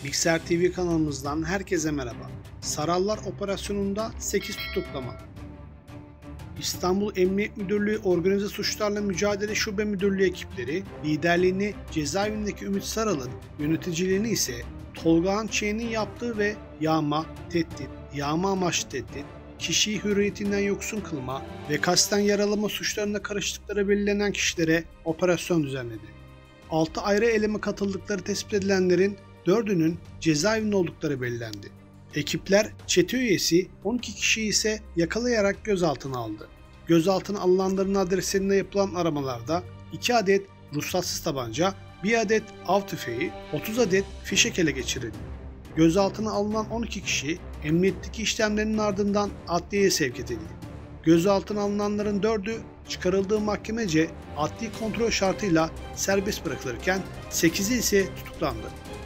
Mikser TV kanalımızdan herkese merhaba. Sarallar operasyonunda 8 tutuklama. İstanbul Emniyet Müdürlüğü Organize Suçlarla Mücadele Şube Müdürlüğü ekipleri liderliğini cezaevindeki Ümit Saral'ın, yöneticiliğini ise Tolga Çiğ'nin yaptığı ve yağma, tehdit, yağma amaçlı tehdit, kişiyi hürriyetinden yoksun kılma ve kasten yaralama suçlarına karıştıkları belirlenen kişilere operasyon düzenledi. 6 ayrı eyleme katıldıkları tespit edilenlerin 4'ünün cezaevinde oldukları belirlendi. Ekipler çete üyesi 12 kişiyi ise yakalayarak gözaltına aldı. Gözaltına alınanların adreslerinde yapılan aramalarda 2 adet ruhsatsız tabanca, 1 adet av tüfeği, 30 adet fişek ele geçirildi. Gözaltına alınan 12 kişi emniyetteki işlemlerinin ardından adliyeye sevk edildi. Gözaltına alınanların 4'ü çıkarıldığı mahkemece adli kontrol şartıyla serbest bırakılırken 8'i ise tutuklandı.